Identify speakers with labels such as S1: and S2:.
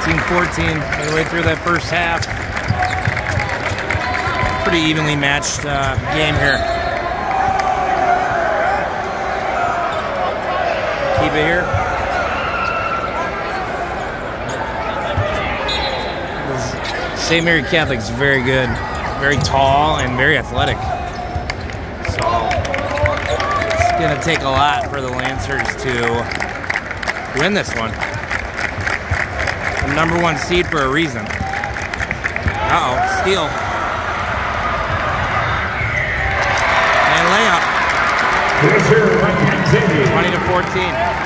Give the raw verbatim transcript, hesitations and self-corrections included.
S1: fifteen fourteen, midway through that first half. Pretty evenly matched uh, game here. Keep it here. Saint Mary Catholic's very good, very tall and very athletic. So it's gonna take a lot for the Lancers to win this one. The number one seed for a reason. Uh-oh, steal. And layup. twenty to fourteen.